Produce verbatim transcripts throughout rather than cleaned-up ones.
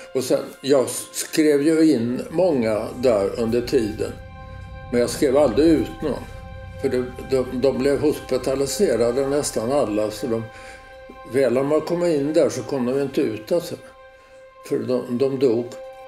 Och sen, jag skrev ju in många där under tiden. Men jag skrev aldrig ut någon. För det, de, de blev hospitaliserade nästan alla. Så de, väl om man kom in där så kom de inte ut alltså. För de, de dog.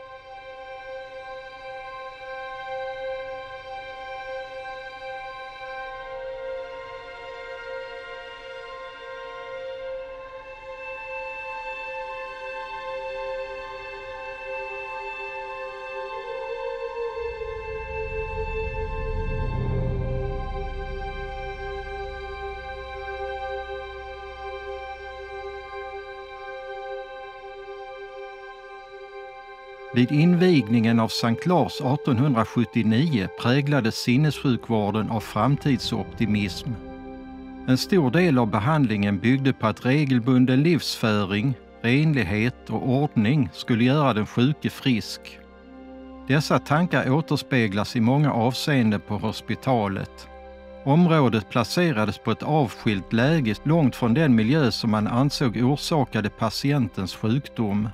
Vid invigningen av Sankt Lars artonhundrasjuttionio präglades sinnessjukvården av framtidsoptimism. En stor del av behandlingen byggde på att regelbunden livsföring, renlighet och ordning skulle göra den sjuke frisk. Dessa tankar återspeglas i många avseenden på hospitalet. Området placerades på ett avskilt läge långt från den miljö som man ansåg orsakade patientens sjukdom.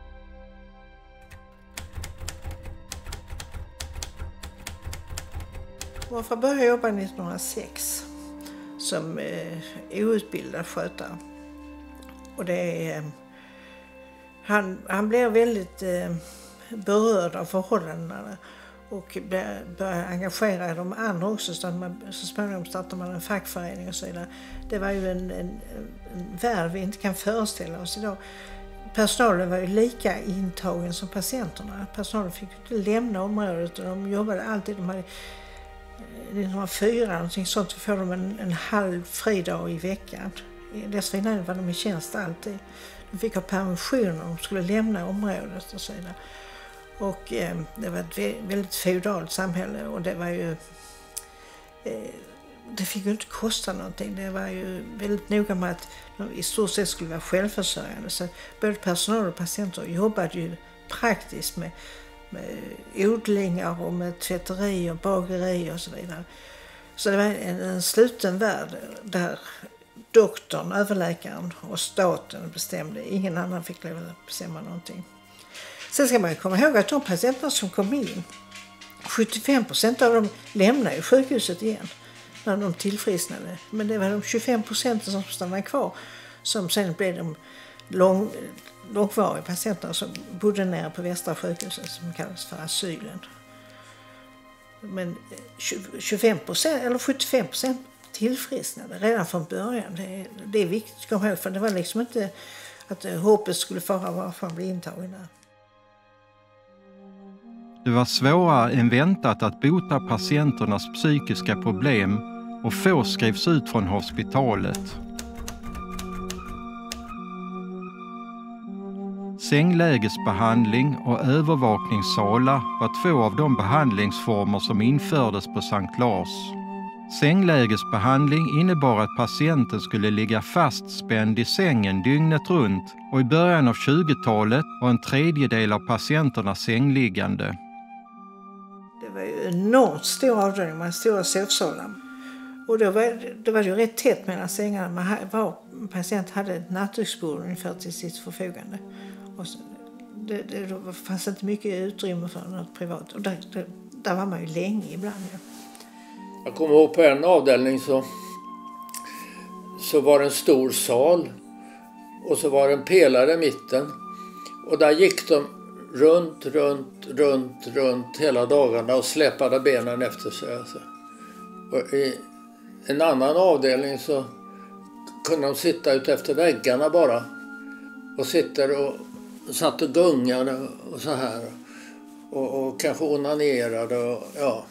Morfar började jobba nittonhundrasex som eh, outbildad skötare. Och det, eh, han, han blev väldigt eh, berörd av förhållandena och började engagera de andra också. Så, man, så småningom startade man en fackförening och så vidare. Det var ju en, en, en värld vi inte kan föreställa oss idag. Personalen var ju lika intagen som patienterna. Personalen fick inte lämna området och de jobbade alltid. De hade, nittonhundrafyra någonting sånt, så får de en, en halv fridag i veckan. Dessförinnan var de i tjänst alltid. De fick ha permission och de skulle lämna området och så vidare. Och eh, det var ett väldigt feudalt samhälle och det var ju eh, det fick ju inte kosta någonting. Det var ju väldigt noga med att de i stort sett skulle vara självförsörjande. Så både personal och patienter jobbade ju praktiskt med med odlingar och med tvätteri och bageri och så vidare. Så det var en, en sluten värld där doktorn, överläkaren och staten bestämde. Ingen annan fick lov att bestämma någonting. Sen ska man komma ihåg att de patienter som kom in, sjuttiofem procent av dem lämnade sjukhuset igen när de tillfrisknade. Men det var de tjugofem procent som stannade kvar som sen blev de lång, långvariga patienter som bodde nere på Västra sjukhuset som kallas för asylen. Men tjugofem procent eller sjuttiofem procent tillfrisknade redan från början. Det är, det är viktigt att komma ihåg, för det var liksom inte att hoppet skulle fara varför han blev intagen där. Det var svårare än väntat att bota patienternas psykiska problem och få skrevs ut från hospitalet. Sänglägesbehandling och övervakningssalar var två av de behandlingsformer som infördes på Sankt Lars. Sänglägesbehandling innebar att patienten skulle ligga fastspänd i sängen dygnet runt och i början av tjugotalet var en tredjedel av patienterna sängliggande. Det var ju enormt stor avdelning med stora sovsalar. Och då var det var ju rätt tätt mellan sängarna. Man var, patient hade ett nattduksbord ungefär till sitt förfogande. Och så, det, det fanns inte mycket utrymme för något privat. Och där, där, där var man ju länge ibland. Ja. Jag kommer ihåg på en avdelning så, så var det en stor sal. Och så var det en pelare i mitten. Och där gick de runt, runt, runt, runt hela dagarna och släpade benen efter sig. Alltså. Och i en annan avdelning så kunde de sitta ut efter väggarna bara. Och sitter och satt och gungade och så här. Och, och kanske onanerade och ja.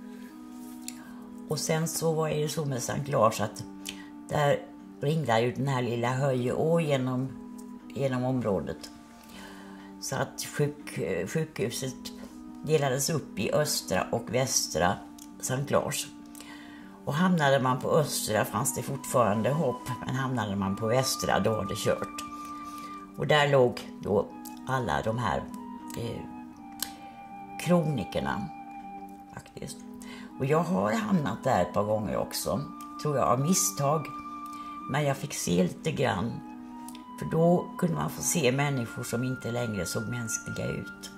Och sen så var det så med Sankt Lars att där ringde ju den här lilla Höjeå genom, genom området. Så att sjuk, sjukhuset delades upp i östra och västra Sankt Lars. Och hamnade man på östra fanns det fortfarande hopp, men hamnade man på västra då var det kört. Och där låg då alla de här eh, kronikerna faktiskt. Och jag har hamnat där ett par gånger också, tror jag av misstag. Men jag fick se lite grann För då kunde man få se människor som inte längre såg mänskliga ut.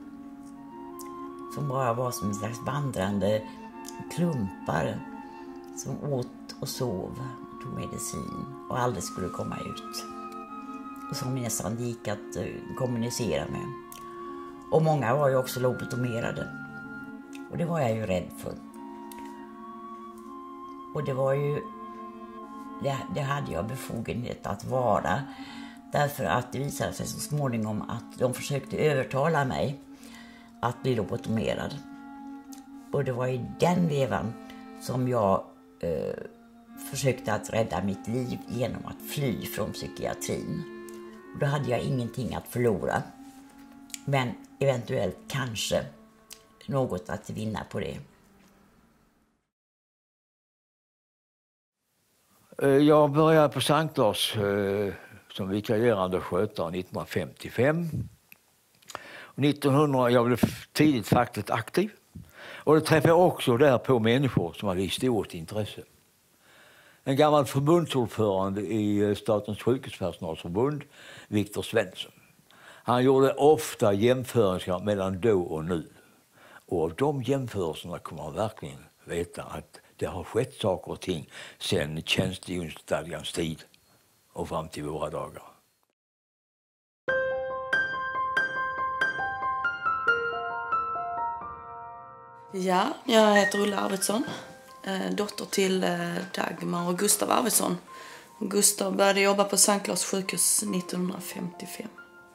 Som bara var som en slags vandrande klumpar som åt och sov, tog medicin och aldrig skulle komma ut. Och som nästan gick att uh, kommunicera med. Och många var ju också lobotomerade. Och det var jag ju rädd för. Och det var ju, det, det hade jag befogenhet att vara. Därför att det visade sig så småningom att de försökte övertala mig att bli lobotomerad. Och det var i den vevan som jag eh, försökte att rädda mitt liv genom att fly från psykiatrin. Och då hade jag ingenting att förlora. Men eventuellt kanske något att vinna på det. Jag började på Sankt Lars eh, som vikarierande skötare nittonhundrafemtiofem. nittonhundra, jag blev tidigt fackligt aktiv. Och det träffade jag också där på människor som hade stort intresse. En gammal förbundsordförande i Statens sjukhuspersonalsförbund, Viktor Svensson. Han gjorde ofta jämförelser mellan då och nu. Och av de jämförelserna kommer man verkligen veta att det har skett saker och ting sedan tjänstehjonsstadgans tid och fram till våra dagar. Ja, jag heter Ulla Arvidsson, dotter till Dagmar och Gustav Arvidsson. Gustav började jobba på Sankt Lars sjukhus nittonhundrafemtiofem.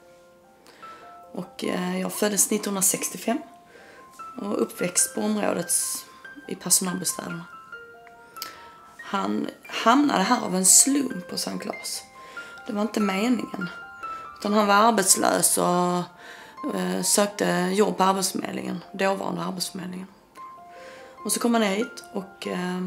Och jag föddes nittonhundrasextiofem och uppväxt på området i personalbostäderna. Han hamnade här av en slump på Sankt Lars. Det var inte meningen. Utan han var arbetslös och eh, sökte jobb på Arbetsförmedlingen, dåvarande Arbetsförmedlingen. Och så kom han hit och eh,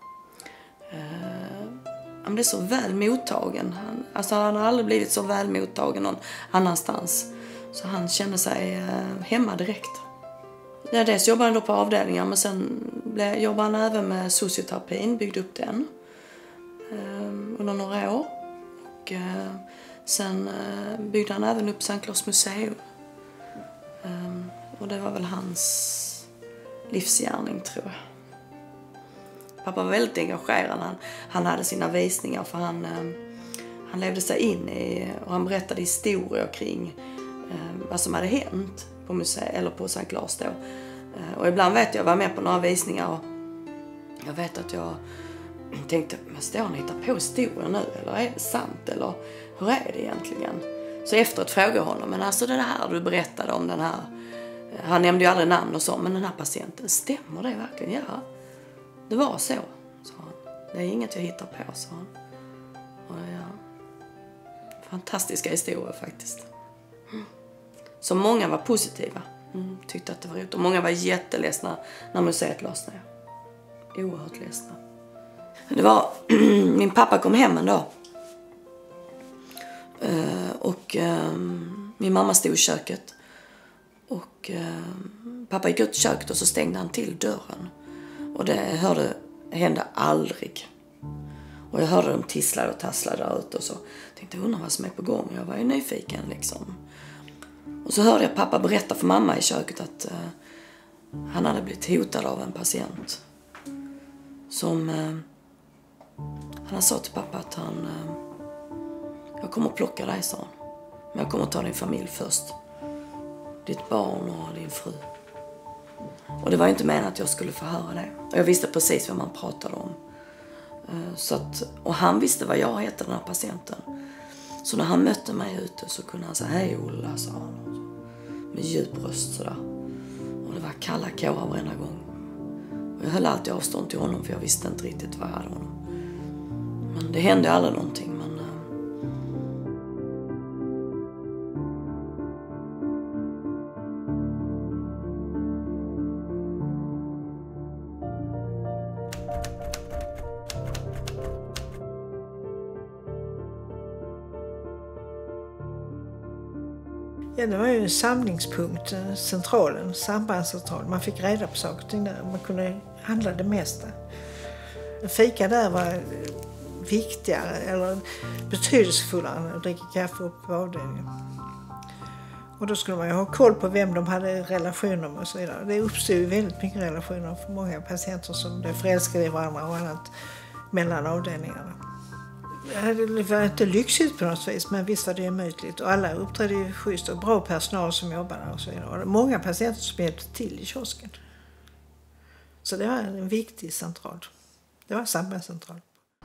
eh, han blev så väl mottagen. Han, alltså han har aldrig blivit så väl mottagen någon annanstans. Så han kände sig eh, hemma direkt. Ja, dels jobbade han då på avdelningar, men sen jobbade han även med socioterapin, byggde upp den eh, under några år. Och eh, sen eh, byggde han även upp Sankt Lars museum. Eh, och det var väl hans livsgärning, tror jag. Pappa var väldigt engagerad. Han, han hade sina visningar, för han, eh, han levde sig in i, och han berättade historier kring eh, vad som hade hänt på museet eller på Sankt Lars då. Och ibland vet jag, jag var med på några visningar och jag vet att jag tänkte, men står han hittar på historier nu, eller är det sant, eller hur är det egentligen? Så efteråt frågade jag honom, men alltså det här du berättade om den här, han nämnde ju aldrig namn och så, men den här patienten, stämmer det verkligen? Ja, det var så, sa han. Det är inget jag hittar på, sa han. Och ja, fantastiska historier faktiskt. Mm. Så många var positiva. Mm, tyckte att det var roligt. Och många var jätteledsna när museet lades ner. Oerhört ledsna. Det var, min pappa kom hem en dag. Uh, och uh, min mamma stod i köket. Och uh, pappa gick ut i köket och så stängde han till dörren. Och det hörde, hände aldrig. Och jag hörde dem tissla och tassla där ute och så. Tänkte, jag undrar vad som är på gång. Jag var ju nyfiken liksom. Och så hörde jag pappa berätta för mamma i köket att uh, han hade blivit hotad av en patient. Som, uh, han sa till pappa att han, uh, jag kommer att plocka dig, sa han. Men jag kommer att ta din familj först. Ditt barn och din fru. Och det var inte meningen att jag skulle få höra det. Och jag visste precis vad man pratade om. Uh, så att, och han visste vad jag hette, den här patienten. Så när han mötte mig ute så kunde han säga, hej Ulla, sa han. Med djup röst sådär. Och det var kalla kårar varenda gång. Och jag höll alltid avstånd till honom, för jag visste inte riktigt vad jag hade honom. Men det hände aldrig någonting. Men Ja, det var ju en samlingspunkt, centralen, sambandscentralen. Man fick reda på saker och ting där. Man kunde handla det mesta. En fika där var viktigare eller betydelsefullare än att dricka kaffe på avdelningen. Och då skulle man ju ha koll på vem de hade relationer med och så vidare. Det uppstod ju väldigt mycket relationer för många patienter som blev förälskade i varandra och annat mellan avdelningarna. Det var inte lyxigt på något vis, men visst var det möjligt. Och alla uppträdde ju schysst och bra personal som jobbade och så vidare. Och det var många patienter som hjälpte till i kiosken. Så det var en viktig central. Det var samhällscentral.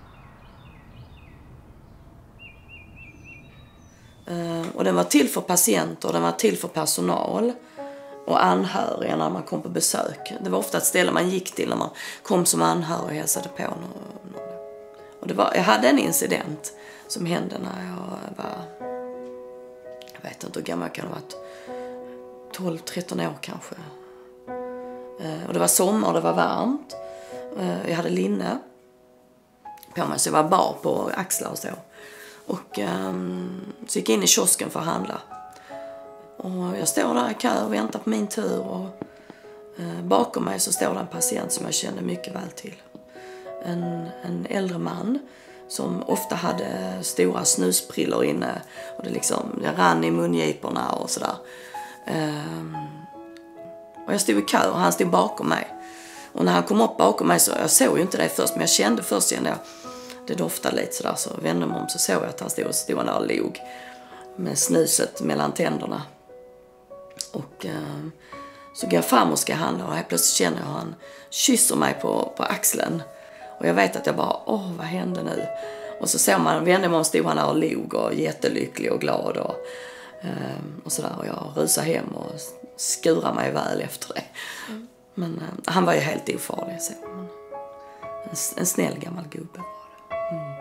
Och den var till för patienter, den var till för personal och anhöriga när man kom på besök. Det var ofta ett ställe man gick till när man kom som anhörig och hälsade på. Och det var, jag hade en incident som hände när jag var, jag vet inte hur gammal jag kan ha varit, tolv tretton år kanske. Och det var sommar och det var varmt. Jag hade linne på mig så jag var bar på axlar och så. Och um, så gick jag in i kiosken för att handla. Och jag står där i kö och väntar på min tur. Och uh, bakom mig så står det en patient som jag kände mycket väl till. En, en äldre man som ofta hade stora snusprillor inne. Och det, liksom, det rann i mungiporna och sådär. Um, och jag stod i kö och han stod bakom mig. Och när han kom upp bakom mig så jag såg ju inte det först. Men jag kände först igen jag det doftade lite sådär, så vände mig om så såg jag att han stod och stod där och log med snuset mellan tänderna. Och eh, så går jag fram och ska handla och helt plötsligt känner jag att han kysser mig på, på axeln. Och jag vet att jag bara, åh vad hände nu? Och så såg man, vände mig om stod han där och log och jättelycklig och glad och, eh, och sådär. Och jag rusade hem och skurade mig väl efter det. Mm. Men eh, han var ju helt ofarlig så. Men, en, en snäll gammal gubbe. Mm.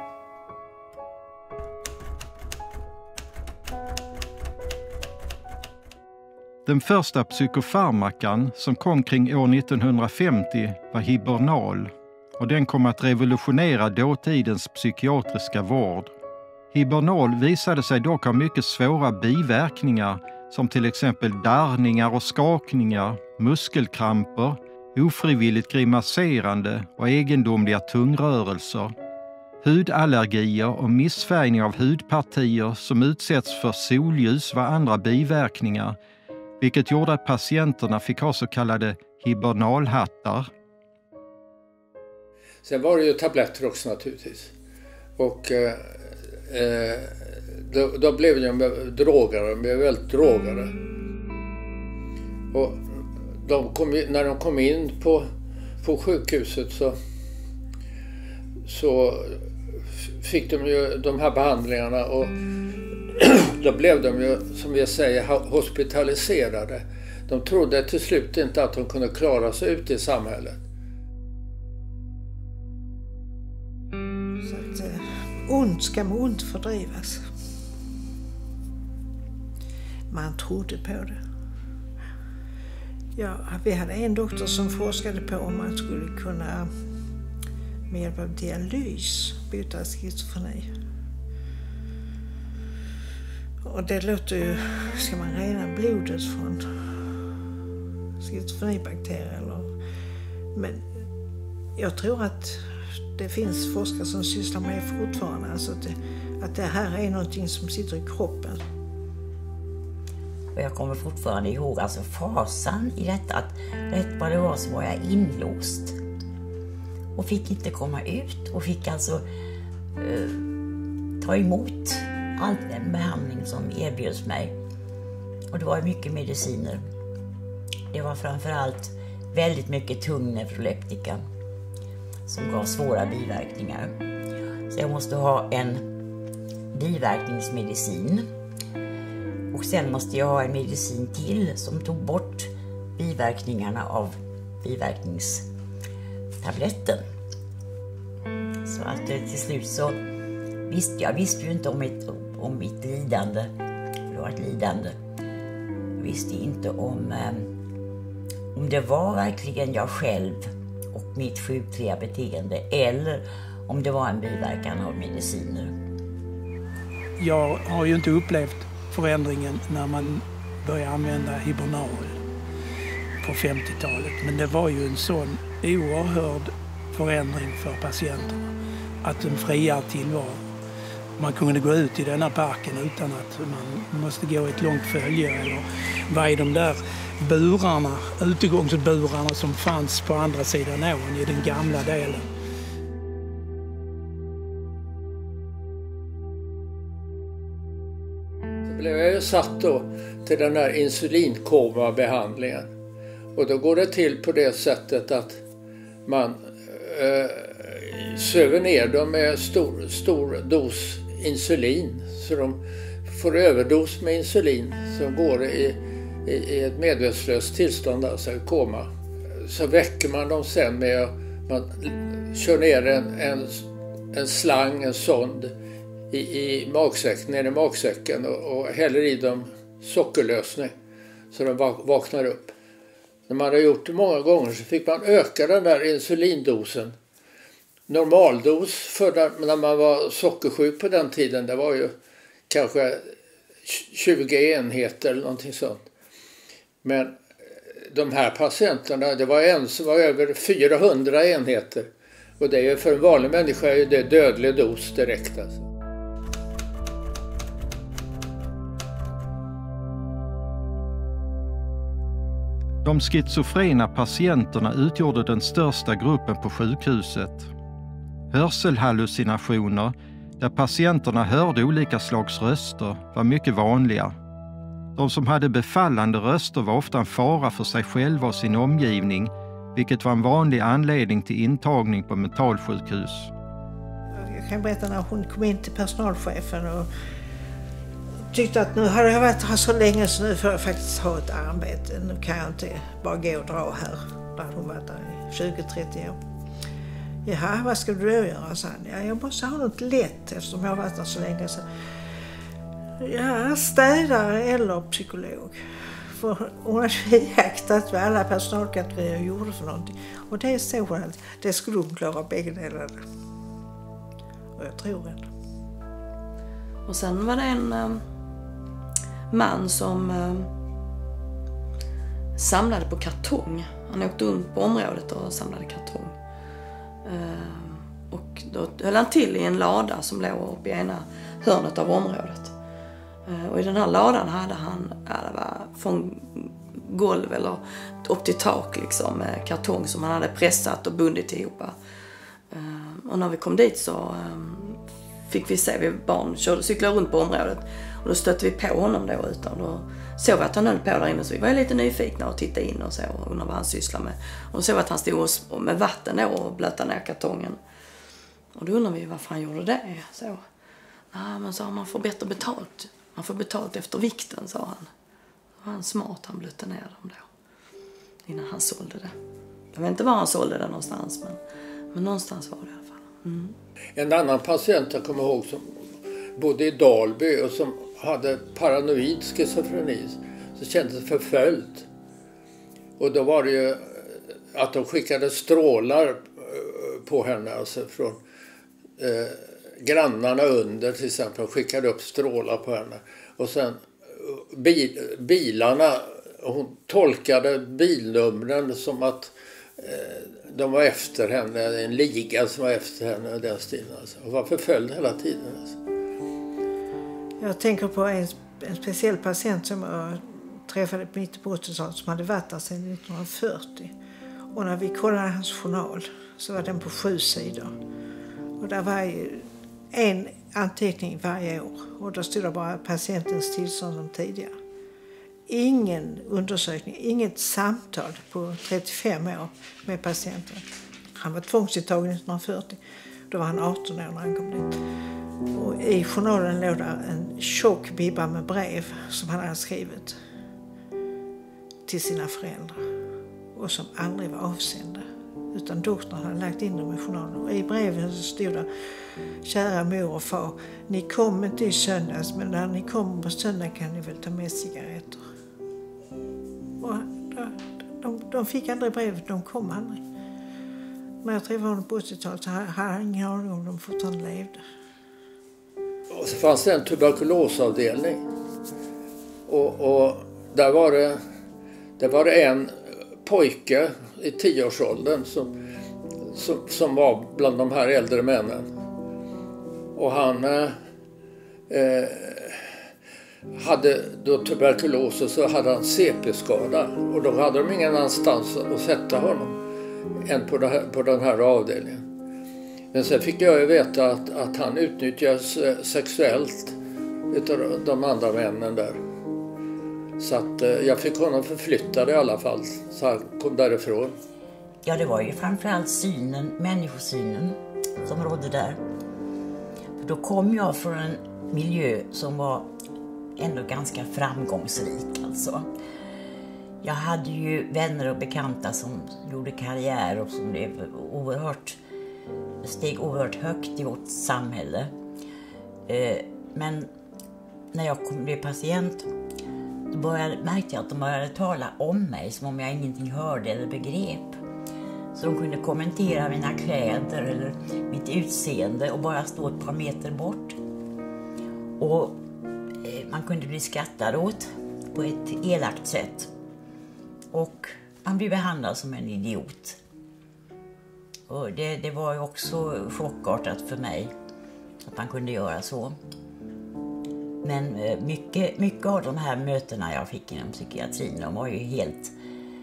Den första psykofarmakan som kom kring år nittonhundrafemtio var Hibernal och den kom att revolutionera dåtidens psykiatriska vård. Hibernal visade sig dock ha mycket svåra biverkningar som till exempel darrningar och skakningar, muskelkramper, ofrivilligt grimaserande och egendomliga tungrörelser. Hudallergier och missfärgning av hudpartier som utsätts för solljus var andra biverkningar, vilket gjorde att patienterna fick ha så kallade hibernalhattar. Sen var det ju tabletter också naturligtvis. Och eh, då, då blev de drogade, de blev väldigt drogade. Och de kom, när de kom in på, på sjukhuset så, så fick de ju de här behandlingarna och då blev de ju, som jag säger, hospitaliserade. De trodde till slut inte att de kunde klara sig ut i samhället. Så att eh, ont ska med ont fördrivas. Man trodde på det. Ja, vi hade en doktor som forskade på om man skulle kunna med hjälp av dialys bota schizofreni. Och det låter ju, ska man rena blodet från schizofrenibakterier eller... Men jag tror att det finns forskare som sysslar med det fortfarande. Alltså att det, att det här är någonting som sitter i kroppen. Och jag kommer fortfarande ihåg alltså fasan i detta att rätt vad det var så var jag inlåst. Och fick inte komma ut och fick alltså eh, ta emot all den behandling som erbjöds mig. Och det var mycket mediciner. Det var framförallt väldigt mycket tung neuroleptika som gav svåra biverkningar. Så jag måste ha en biverkningsmedicin. Och sen måste jag ha en medicin till som tog bort biverkningarna av biverkningstabletten. Så att till slut så visste jag visste ju inte om mitt, om mitt lidande. För det var ett lidande. Jag visste inte om, om det var verkligen jag själv och mitt sjukliga beteende eller om det var en biverkan av mediciner. Jag har ju inte upplevt förändringen när man började använda Hibernal på femtiotalet. Men det var ju en sån oerhörd förändring för patienterna. att en friare tillvaro. Man kunde gå ut i denna parken utan att man måste gå ett långt följe eller vara i de där burarna, utegångsburarna som fanns på andra sidan ån i den gamla delen. Så blev jag ju satt då till den här insulinkoma-behandlingen. Och då går det till på det sättet att man eh, söver ner dem med stor, stor dos insulin. Så de får överdos med insulin som går i, i, i ett medvetslöst tillstånd, alltså koma. Så väcker man dem sen med att man kör ner en, en, en slang, en sond i, i magsäcken, ner i magsäcken och, och häller i dem sockerlösning så de vaknar upp. När man hade gjort det många gånger så fick man öka den där insulindosen. Normaldos för när man var sockersjuk på den tiden, det var ju kanske tjugo enheter eller någonting sånt. Men de här patienterna, det var en som var över fyrahundra enheter. Och det är ju för en vanlig människa är det dödlig dos direkt alltså. De schizofrena patienterna utgjorde den största gruppen på sjukhuset. Hörselhallucinationer, där patienterna hörde olika slags röster, var mycket vanliga. De som hade befallande röster var ofta en fara för sig själva och sin omgivning, vilket var en vanlig anledning till intagning på mentalsjukhus. Jag kan berätta när hon kom in till personalchefen och tyckte att nu har jag varit här så länge så nu får jag faktiskt ha ett arbete. Nu kan jag inte bara gå och dra här. Där hon varit där i tjugo till trettio år. Jaha, vad ska du då göra? Så han, ja, jag måste ha något lätt eftersom jag har varit där så länge. Så, ja, städare eller psykolog. För hon hade iaktat vad alla personalkategorier gjorde för någonting. Och det såg hon att det skulle hon klara bägge delarna. Och jag tror det. Och sen var det en eh, man som eh, samlade på kartong. Han åkte runt på området och samlade kartong. Eh, och då höll han till i en lada som låg uppe i ena hörnet av området. Eh, och i den här ladan hade han, ja, det var från golv eller upp till tak liksom, med kartong som han hade pressat och bundit ihop. Eh, och när vi kom dit så eh, fick vi se, vi barn körde, cyklade runt på området och då stötte vi på honom då utan då såg vi att han höll på där inne så vi var lite nyfikna och tittade in och så och undrade vad han sysslade med. Och då såg vi att han stod med vatten då och blöta ner kartongen. Och då undrade vi varför han gjorde det. Så, nej men så man får bättre betalt. Man får betalt efter vikten, sa han. Då var han smart, han blötte ner dem då. Innan han sålde det. Jag vet inte var han sålde det någonstans men, men någonstans var det i alla fall. Mm. En annan patient jag kommer ihåg som bodde i Dalby och som hade paranoid schizofreni så kände sig förföljd. Och då var det ju att de skickade strålar på henne alltså från eh, grannarna under till exempel skickade upp strålar på henne. Och sen bil, bilarna, hon tolkade bilnumren som att eh, de var efter henne, en liga som var efter henne och den stilen. Alltså. Hon var förföljd hela tiden. Alltså. Jag tänker på en, en speciell patient som jag träffade på mitten på åttiotalet som hade varit där sedan nittonhundrafyrtio. Och när vi kollade hans journal så var den på sju sidor. Och där var ju en anteckning varje år. Och då stod det bara patientens tillstånd som tidigare. Ingen undersökning, inget samtal på trettiofem år med patienten. Han var tvångsintagen nittonhundrafyrtio. Då var han arton år när han kom dit. Och i journalen låg där en tjock bibba med brev som han hade skrivit till sina föräldrar. Och som aldrig var avsända. Utan doktorn hade lagt in dem i journalen. Och i brevet så stod det: kära mor och far, ni kom inte i söndags, men när ni kommer på söndag kan ni väl ta med cigaretter. Och de, de, de fick aldrig brevet, de kom aldrig. Men jag träffade honom på åttiotalet så hade han ingen aning om de fortfarande levde. Och så fanns det en tuberkulosavdelning. Och, och där var det, där var det en pojke i tioårsåldern som, som, som var bland de här äldre männen. Och han eh, hade då tuberkulos och så hade han C P-skada. Och då hade de ingen annanstans att sätta honom än på, det här, på den här avdelningen. Men sen fick jag ju veta att, att han utnyttjas sexuellt utav de andra männen där. Så att eh, jag fick honom förflyttad i alla fall, så han kom därifrån. Ja, det var ju framförallt synen, människosynen som rådde där. För då kom jag från en miljö som var ändå ganska framgångsrik alltså. Jag hade ju vänner och bekanta som gjorde karriär och som blev oerhört, steg oerhört högt i vårt samhälle. Eh, men när jag kom, blev patient, då började, märkte jag att de började tala om mig som om jag ingenting hörde eller begrep. Så de kunde kommentera mina kläder eller mitt utseende och bara stå ett par meter bort. Och eh, man kunde bli skrattad åt på ett elakt sätt. Och man blev behandlad som en idiot. Och det, det var ju också chockartat för mig att man kunde göra så. Men mycket, mycket av de här mötena jag fick inom psykiatrin, de var ju helt...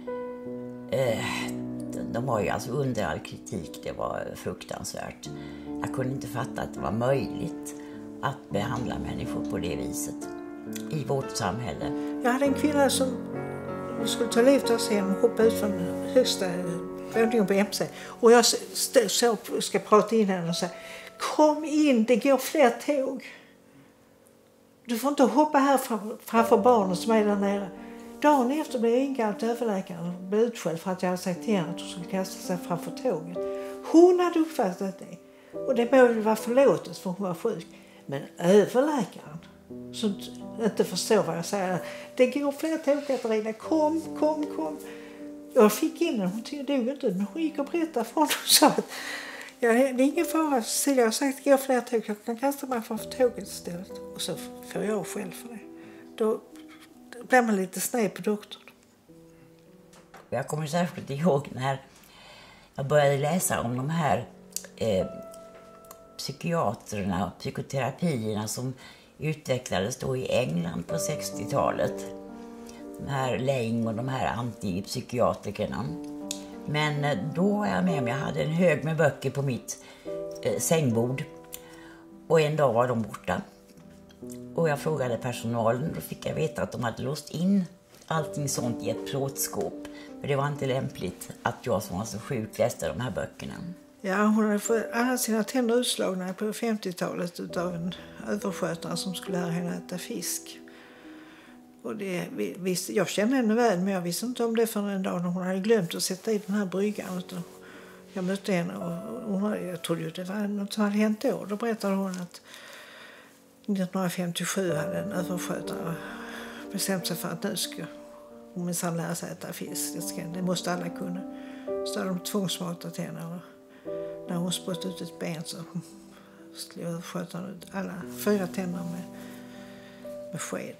Eh, de var ju alltså under all kritik, det var fruktansvärt. Jag kunde inte fatta att det var möjligt att behandla människor på det viset i vårt samhälle. Jag hade en kvinna som skulle ta livet av sig och hoppa ut från högsta våningen på M C. Och jag så, så, ska prata in henne och säga: kom in, det går fler tåg. Du får inte hoppa här framför barnen som är där nere. Dagen efter blev jag inkallad till överläkaren och blev utskälld för att jag hade sagt till henne att hon skulle kasta sig framför tåget. Hon hade uppfattat det. Och det borde vara förlåtet för hon var sjuk. Men överläkaren, som inte förstår vad jag säger: det går fler tåg, Katarina, kom, kom, kom. Jag fick in henne, hon dog inte, men hon gick och berättade för honom och sa att ja, det är ingen fara, Cecilia har sagt att det går fler tåg, jag kan kasta mig framför tåget istället. Och så får jag själv för det. Då blir man lite sned på doktorn. Jag kommer särskilt ihåg när jag började läsa om de här eh, psykiaterna och psykoterapierna som utvecklades då i England på sextiotalet. De här Lang och de här antipsykiatrikerna. Men då var jag med mig, jag hade en hög med böcker på mitt eh, sängbord. Och en dag var de borta. Och jag frågade personalen, då fick jag veta att de hade låst in allting sånt i ett plåtskåp. För det var inte lämpligt att jag som var så sjuk läste de här böckerna. Ja, hon hade fått alla sina tänder utslagna på femtiotalet av en överskötare som skulle lära henne äta fisk. Och det, visst, jag kände henne väl, men jag visste inte om det för en dag när hon hade glömt att sätta i den här bryggan. Utan jag mötte henne och hon, jag trodde ju det var något som hade hänt då. Då berättade hon att nittonhundrafemtiosju hade en överskötare bestämt sig för att nu ska hon minsann lära sig äta fisk. Det, ska, det måste alla kunna. Så hade de tvångsmatat henne. Och när hon spott ut ett ben så slog överskötaren ut alla fyra tänder med, med skeden.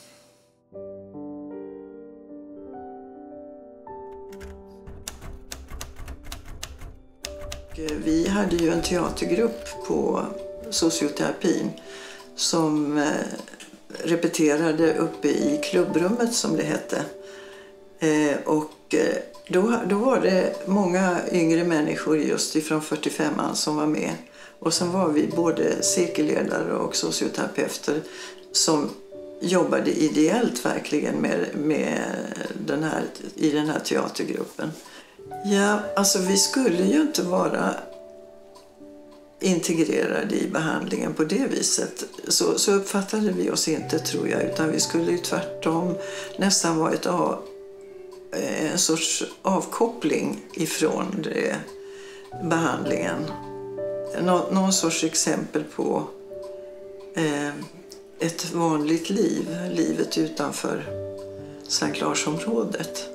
Vi hade ju en teatergrupp på socioterapin som eh, repeterade uppe i klubbrummet som det hette. Eh, och eh, då, då var det många yngre människor just ifrån fyrtiofemman som var med. Och sen var vi både cirkelledare och socioterapeuter som jobbade ideellt verkligen med, med den här, i den här teatergruppen. Ja, alltså vi skulle ju inte vara integrerade i behandlingen på det viset. Så, så uppfattade vi oss inte, tror jag, utan vi skulle ju tvärtom nästan vara ett av, en sorts avkoppling ifrån det, behandlingen. Nå, någon sorts exempel på eh, ett vanligt liv, livet utanför Sankt Lars-området.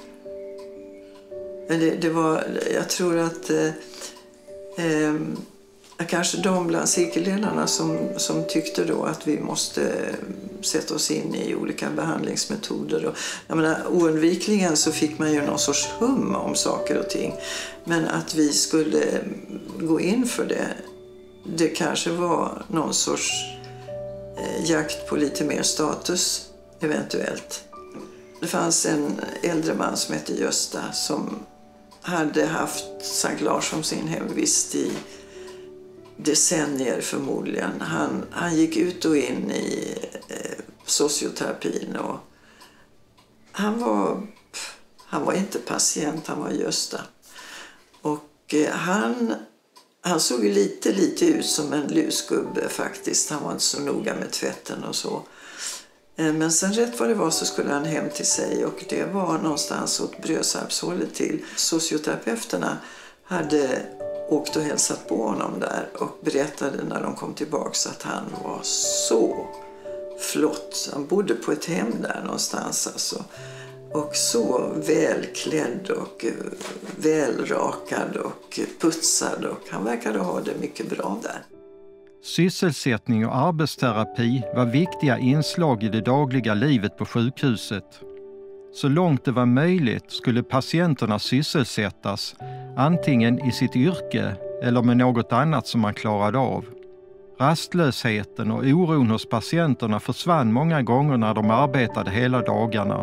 Men det, det var, jag tror att eh, eh, kanske de bland cirkelledarna som, som tyckte då att vi måste sätta oss in i olika behandlingsmetoder. Och, jag menar, oundvikligen så fick man ju någon sorts hum om saker och ting. Men att vi skulle gå in för det, det kanske var någon sorts eh, jakt på lite mer status eventuellt. Det fanns en äldre man som hette Gösta som hade haft Sankt Lars som sin hemvist i decennier förmodligen. Han, han gick ut och in i eh, socioterapin och han var, han var inte patient, han var Gösta. Och eh, han, han såg ju lite, lite ut som en lusgubbe faktiskt. Han var inte så noga med tvätten och så. Eh, men sen rätt vad det var så skulle han hem till sig och det var någonstans åt Brösarpshållet till. Socioterapeuterna hade åkt och hälsat på honom där och berättade när de kom tillbaks att han var så flott. Han bodde på ett hem där någonstans alltså. Och så välklädd och välrakad och putsad och han verkade ha det mycket bra där. Sysselsättning och arbetsterapi var viktiga inslag i det dagliga livet på sjukhuset. Så långt det var möjligt skulle patienterna sysselsättas, antingen i sitt yrke eller med något annat som man klarade av. Rastlösheten och oron hos patienterna försvann många gånger när de arbetade hela dagarna.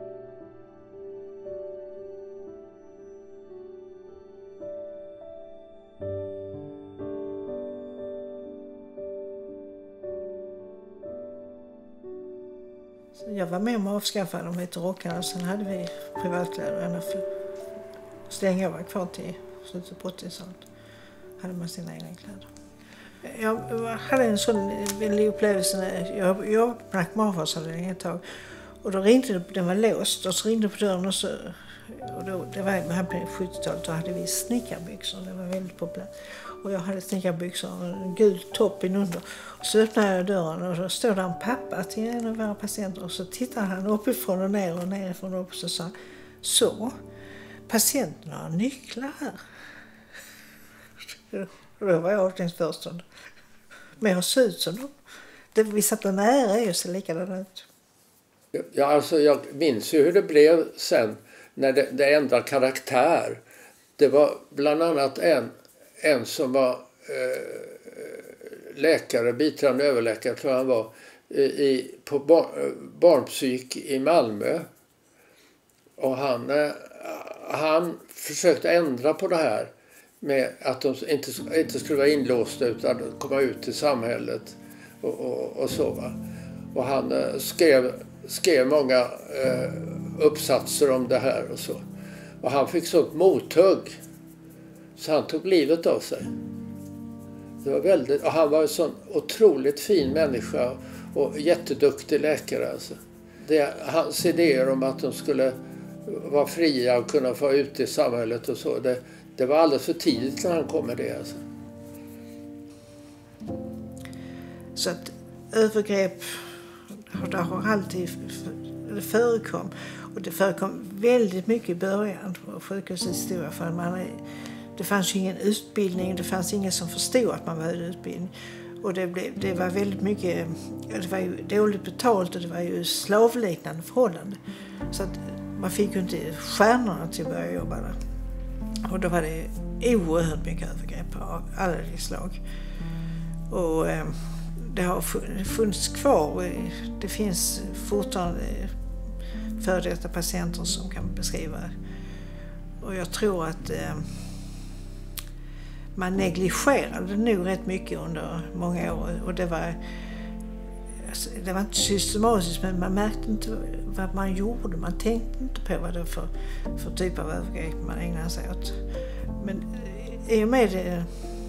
Jag var med om att avskaffa de lite rockarna och sen hade vi privatkläder. Slänga var kvar till slutet på åttiotalet. Hade man sina egna kläder. Jag hade en sån väldig upplevelse när jag jobbade på narkomanvårdsavdelningen ett tag. Och då ringde det, den var låst och så ringde på dörren och så... Och då, det var här på sjuttiotalet, då hade vi snickarbyxor, det var väldigt populärt. Och jag hade snickarbyxor och en gul topp inunder. Och så öppnade jag dörren och då stod där en pappa till en av våra patienter. Och så tittade han uppifrån och ner och nerifrån och upp och så sa så, patienterna har nycklar här. Och då var jag avdelningsföreståndare. Men jag såg ut som dem. Det, vi satt nära ju så likadant ut. Ja, alltså jag minns ju hur det blev sen när det, det ändrade karaktär. Det var bland annat en, en som var eh, läkare, biträdande överläkare tror jag han var, i, på bar, barnpsyk i Malmö. Och han, eh, han försökte ändra på det här med att de inte, inte skulle vara inlåsta utan komma ut till samhället och, och, och så va. Och han eh, skrev, skrev många eh, uppsatser om det här och så. Och han fick sånt mothugg så han tog livet av sig. Det var väldigt, och han var en sån otroligt fin människa och jätteduktig läkare alltså. Det, hans idéer om att de skulle vara fria och kunna få ut i samhället och så, det, det var alldeles för tidigt när han kom med det alltså. Så att övergrepp, det har alltid det förekom. Och det förekom väldigt mycket i början på sjukhusets historia. För man, det fanns ju ingen utbildning, det fanns ingen som förstod att man behövde utbildning. Och det, blev, det var väldigt mycket, det var ju dåligt betalt och det var ju slavliknande förhållanden. Så att man fick ju inte stjärnorna till att börja jobba där. Och då var det oerhört mycket övergrepp av alla de slag. Och eh, det har funnits kvar. Det finns fortfarande för detta patienter som kan beskriva. Och jag tror att eh, man negligerade nog rätt mycket under många år. Och det var, alltså, det var inte systematiskt, men man märkte inte vad man gjorde. Man tänkte inte på vad det var för, för typ av övergrepp man ägnade sig åt. Men i och med det,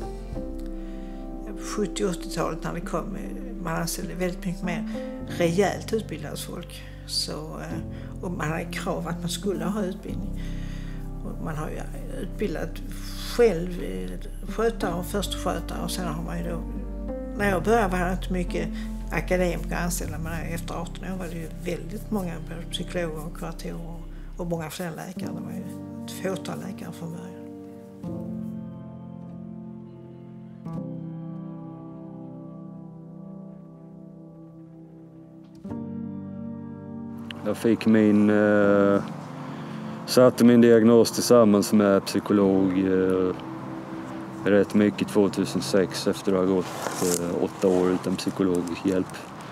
sjuttio- och åttiotalet när det kom, man anställde väldigt mycket mer rejält utbildat folk. Så, och man hade krav att man skulle ha utbildning. Och man har ju utbildat själv skötare och förstskötare och sen har man ju då, när jag började var det inte mycket akademiker anställda, men efter arton år var det ju väldigt många psykologer och kuratorer och många fler läkare. Det var ju ett fåtal läkare från början. Jag fick min, eh, satte min diagnos tillsammans med psykolog. Eh, rätt mycket tjugohundrasex efter att ha gått eh, åtta år utan psykologisk hjälp.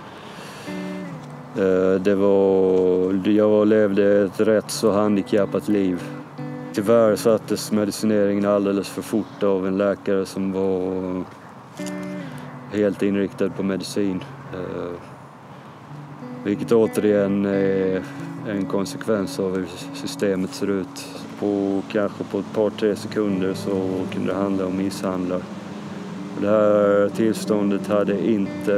Eh, det var, jag levde ett rätt så handikappat liv. Tyvärr sattes medicineringen alldeles för fort av en läkare som var helt inriktad på medicin. Eh, vilket återigen är en konsekvens av hur systemet ser ut. På, kanske på ett par, tre sekunder så kunde det handla om misshandlar. Det här tillståndet hade inte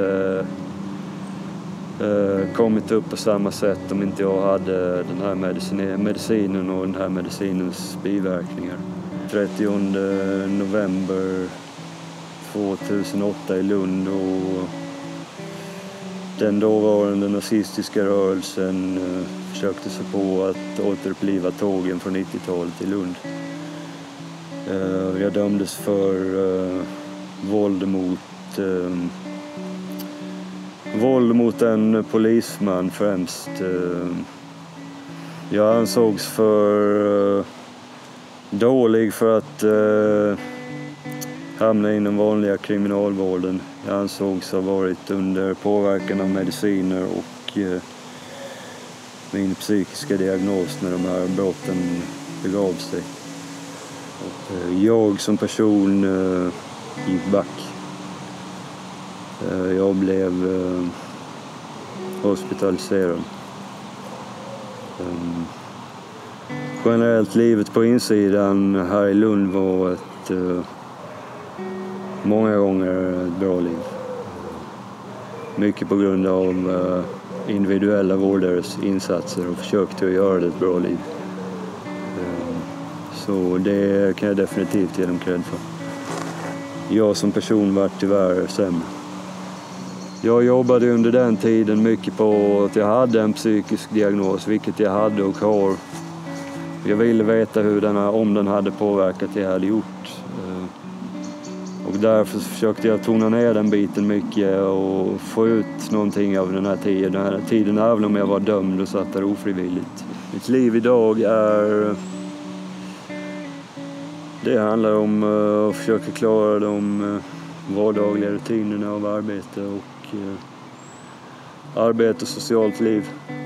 eh, kommit upp på samma sätt om inte jag hade den här medicin, medicinen och den här medicinens biverkningar. trettionde november tjugohundraåtta i Lund och den dåvarande nazistiska rörelsen eh, försökte sig på att återuppliva tågen från nittiotalet i Lund. Eh, jag dömdes för eh, våld mot eh, våld mot en polisman främst. Eh, jag ansågs för eh, dålig för att eh, hamna inom vanliga kriminalvården. Jag ansågs ha varit under påverkan av mediciner och eh, min psykiska diagnos när de här brotten begav sig. Och, eh, jag som person eh, gick back. Eh, jag blev eh, hospitaliserad. Um, generellt livet på insidan här i Lund var ett eh, många gånger ett bra liv. Mycket på grund av uh, individuella vårdares insatser och försök till att göra det ett bra liv. Uh, så det kan jag definitivt ge dem cred för. Jag som person var tyvärr sämre. Jag jobbade under den tiden mycket på att jag hade en psykisk diagnos, vilket jag hade och har. Jag ville veta hur den, om den hade påverkat det jag hade gjort. Och därför försökte jag tona ner den biten mycket och få ut någonting av den här tiden. Den här tiden även om jag var dömd och satt där ofrivilligt. Mitt liv idag är... Det handlar om att försöka klara de vardagliga rutinerna av arbete och arbete och socialt liv.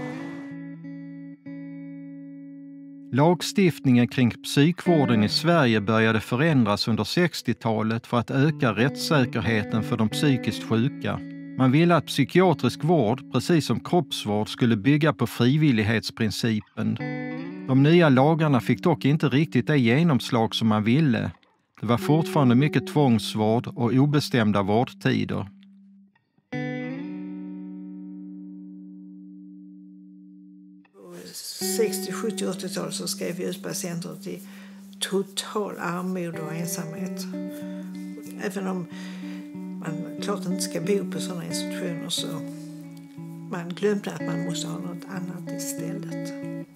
Lagstiftningen kring psykvården i Sverige började förändras under sextiotalet för att öka rättssäkerheten för de psykiskt sjuka. Man ville att psykiatrisk vård, precis som kroppsvård, skulle bygga på frivillighetsprincipen. De nya lagarna fick dock inte riktigt det genomslag som man ville. Det var fortfarande mycket tvångsvård och obestämda vårdtider. sextio, sjuttio, åttio-talet så skrev ljuspatienter till total armod och ensamhet. Även om man klart inte ska bo på sådana institutioner så man glömde att man måste ha något annat istället.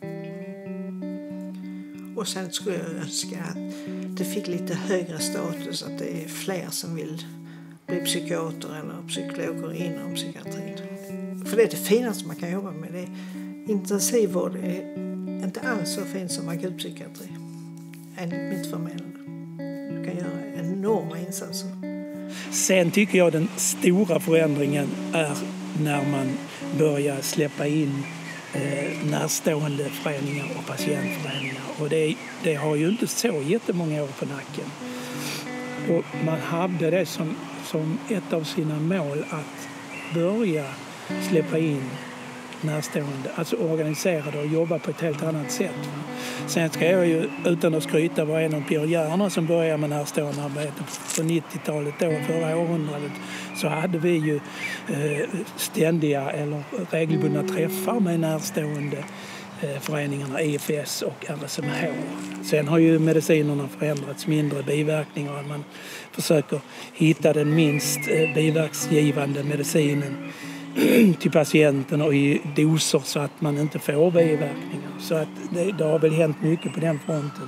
Och sen skulle jag önska att det fick lite högre status, att det är fler som vill bli psykiater eller psykologer inom psykiatrin. För det är det finaste man kan jobba med. Det är intensivvård är inte alls så fint som akutpsykiatri, enligt mitt förmenande. Du kan göra enorma insatser. Sen tycker jag den stora förändringen är när man börjar släppa in eh, närstående föreningar och patientföreningar. Och det, det har ju inte så jättemånga år på nacken. Och man hade det som, som ett av sina mål att börja släppa in närstående, alltså organisera det och jobba på ett helt annat sätt. Sen ska jag ju, utan att skryta, vara en av pionjärerna som började med närstående arbete på nittiotalet, då, förra århundradet, så hade vi ju eh, ständiga eller regelbundna träffar med närstående eh, föreningarna I F S och R S M H. Sen har ju medicinerna förändrats, mindre biverkningar, man försöker hitta den minst eh, biverksgivande medicinen till patienten och i doser så att man inte får biverkningar. Så att det, det har väl hänt mycket på den fronten.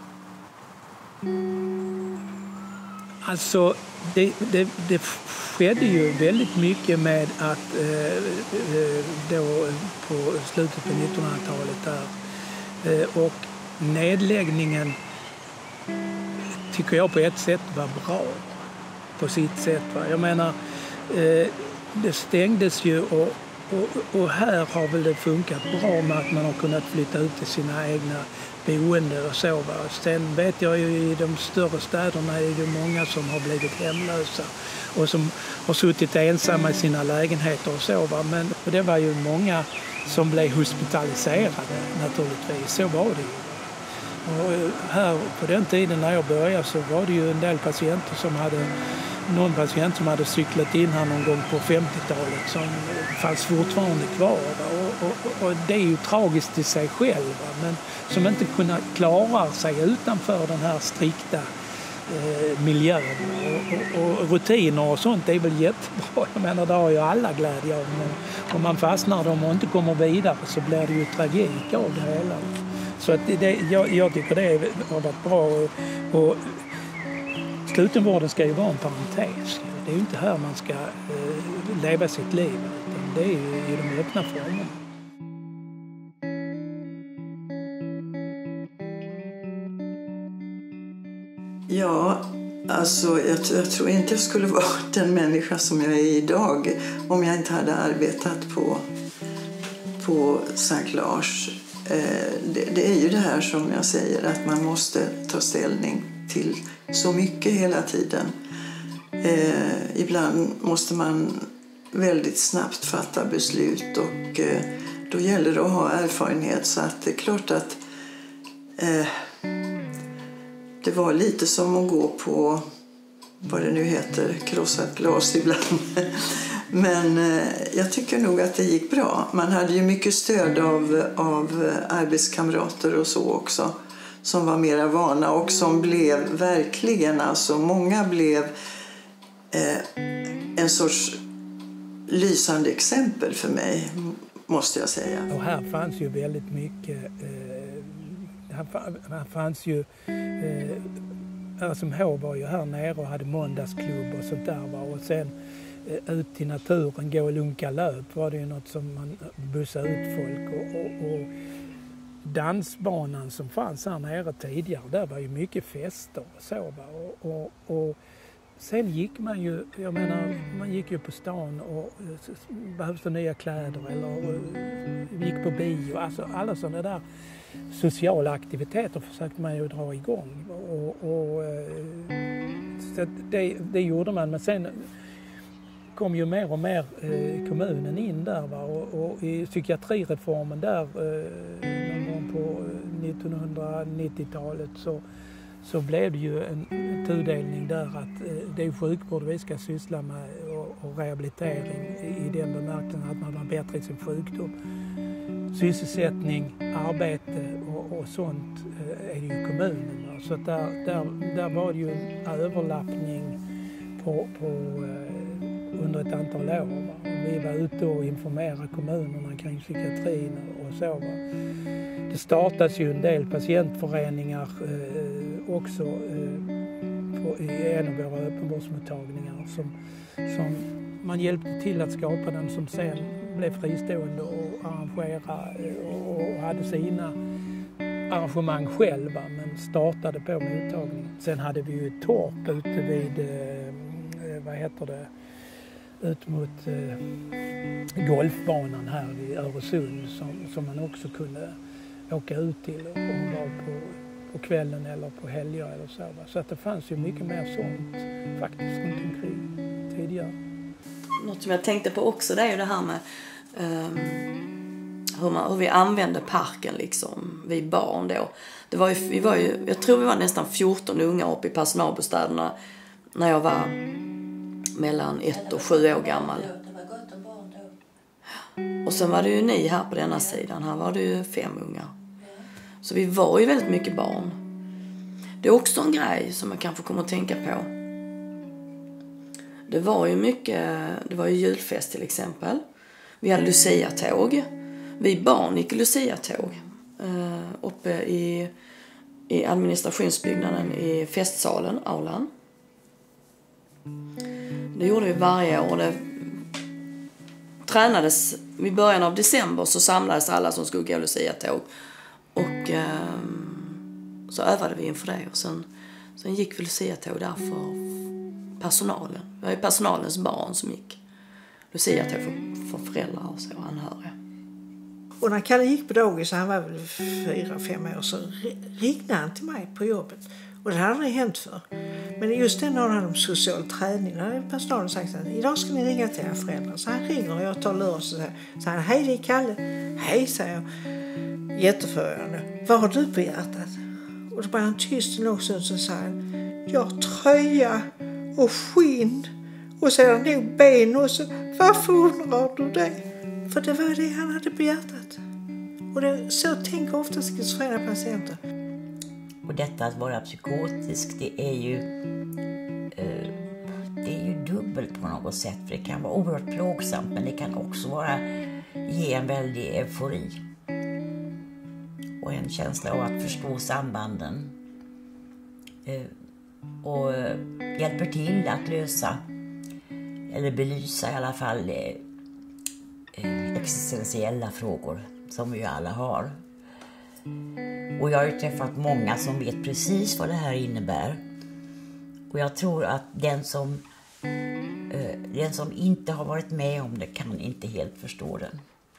Alltså, det, det, det skedde ju väldigt mycket med att eh, då på slutet på nittonhundratalet där eh, och nedläggningen tycker jag på ett sätt var bra. På sitt sätt. Va? Jag menar, eh, det stängdes ju och, och, och här har väl det funkat bra med att man har kunnat flytta ut till sina egna boende och så. Va? Sen vet jag ju i de större städerna är det många som har blivit hemlösa och som har suttit ensamma i sina lägenheter och så. Va? Men och det var ju många som blev hospitaliserade naturligtvis, så var det ju. Och här på den tiden när jag började så var det ju en del patienter som hade, någon patient som hade cyklat in här någon gång på femtiotalet som fanns fortfarande kvar. Och, och, och det är ju tragiskt i sig själv, men som inte kunna klara sig utanför den här strikta eh, miljön. Och, och, och rutiner och sånt är väl jättebra. Jag menar, det har ju alla glädje av. Men om man fastnar dem och inte kommer vidare så blir det ju tragik av det hela. Så att det, jag, jag tycker det har varit bra. Och, och slutenvården ska ju vara en parentes. Det är ju inte här man ska eh, leva sitt liv. Utan det är ju i de öppna formerna. Ja, alltså jag, jag tror inte jag skulle vara den människa som jag är idag om jag inte hade arbetat på, på Sankt Lars. Det, det är ju det här som jag säger, att man måste ta ställning till så mycket hela tiden. Eh, ibland måste man väldigt snabbt fatta beslut och eh, då gäller det att ha erfarenhet, så att det är klart att eh, det var lite som att gå på, vad det nu heter, krossat glas ibland. Men eh, jag tycker nog att det gick bra. Man hade ju mycket stöd av, av arbetskamrater och så också, som var mera vana och som blev verkligen, alltså många blev eh, en sorts lysande exempel för mig, måste jag säga. Och här fanns ju väldigt mycket, eh, här fanns ju, eh, som H var ju här nere och hade måndagsklubb och sånt där, va? Och sen ut till naturen, gå och lunka löp var det ju något som man bussade ut folk. Och, och, och dansbanan som fanns här nere tidigare, där var ju mycket fester och så. Va? Och, och, och sen gick man ju, jag menar, man gick ju på stan och behövde nya kläder eller gick på bio. Alltså alla sådana där sociala aktiviteter försökte man ju dra igång. Och, och, så det, det gjorde man, men sen kom ju mer och mer eh, kommunen in där, va? Och, och i psykiatrireformen där eh, någon gång på nittonhundranittiotalet så, så blev det ju en tudelning där att eh, det är sjukvård vi ska syssla med och, och rehabilitering i, i den bemärkelsen att man var bättre i sin sjukdom. Sysselsättning, arbete och, och sånt eh, är det ju kommunen. Va? Så att där, där, där var det ju en överlappning på, på eh, under ett antal år. Va? Vi var ute och informerade kommunerna kring psykiatrin och så. Va? Det startas ju en del patientföreningar eh, också eh, på, i en av våra öppenvårdsmottagningar som, som man hjälpte till att skapa, den som sen blev fristående och arrangera och, och hade sina arrangemang själva, men startade på mottagningen. Sen hade vi ju ett torp ute vid, eh, vad heter det, ut mot eh, golfbanan här i Öresund som, som man också kunde åka ut till och vara på, på kvällen eller på helger eller så. Va? Så att det fanns ju mycket mer sånt faktiskt runt omkring tidigare. Något som jag tänkte på också, det är ju det här med um, hur, man, hur vi använde parken liksom, vi barn då. Det var ju, vi var ju, jag tror vi var nästan fjorton unga uppe i personalbostäderna när jag var mellan ett och sju år gammal. Och sen var det ju ni här på denna sidan. Här var det ju fem unga. Så vi var ju väldigt mycket barn. Det är också en grej som man kanske kommer att tänka på. Det var ju mycket, det var ju julfest till exempel. Vi hade Lucia-tåg. Vi barn gick Lucia-tåg. Uh, uppe i, i administrationsbyggnaden i festsalen, aulan. Det gjorde vi varje år. Det tränades i början av december, så samlades alla som skulle gå Lucia-tåg. Och eh, så övade vi inför det. Och sen Sen gick vi Lucia-tåg där för personalen. Det var ju personalens barn som gick Lucia-tåg för, för föräldrar och så, anhöriga. Och när Kalle gick på dagis, han var väl fyra, fem år, så ringde han till mig på jobbet. Och det hade aldrig hänt för. Men just den dagen hade de social träning. Då hade personalen sagt att idag ska ni ringa till era föräldrar. Så han ringer och jag tar lur och så säger han, hej det är Kalle. Hej, säger jag. Jätteförvånande. Vad har du på hjärtat? Och då var han tyst en lång stund, så sa han, jag har tröja och skinn. Och sedan nog ben och så, varför undrar du det? För det var det han hade på hjärtat. Och det, så tänker ofta schizofrena patienter. Och detta att vara psykotisk, det är ju eh, det är ju dubbelt på något sätt. För det kan vara oerhört plågsamt, men det kan också vara ge en väldig eufori. Och en känsla av att förstå sambanden. Eh, och eh, hjälper till att lösa, eller belysa i alla fall, eh, existentiella frågor som vi alla har. Och jag har ju träffat många som vet precis vad det här innebär. Och jag tror att den som, eh, den som inte har varit med om det kan inte helt förstå den.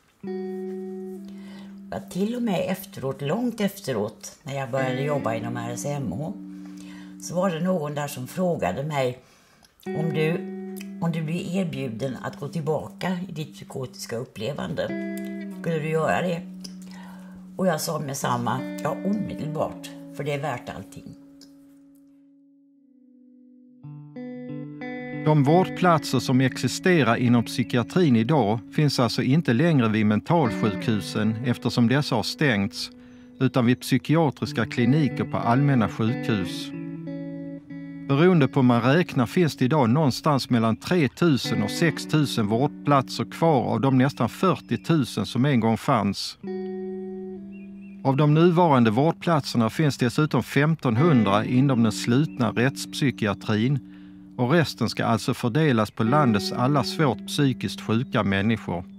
Jag till och med efteråt, långt efteråt, när jag började jobba inom R S M H, så var det någon där som frågade mig om du, om du blir erbjuden att gå tillbaka i ditt psykotiska upplevande. Skulle du göra det? Och jag sa med samma, ja omedelbart, för det är värt allting. De vårdplatser som existerar inom psykiatrin idag finns alltså inte längre vid mentalsjukhusen eftersom dessa har stängts, utan vid psykiatriska kliniker på allmänna sjukhus. Beroende på hur man räknar finns det idag någonstans mellan tre tusen och sex tusen vårdplatser kvar av de nästan fyrtio tusen som en gång fanns. Av de nuvarande vårdplatserna finns dessutom femtonhundra inom den slutna rättspsykiatrin och resten ska alltså fördelas på landets alla svårt psykiskt sjuka människor.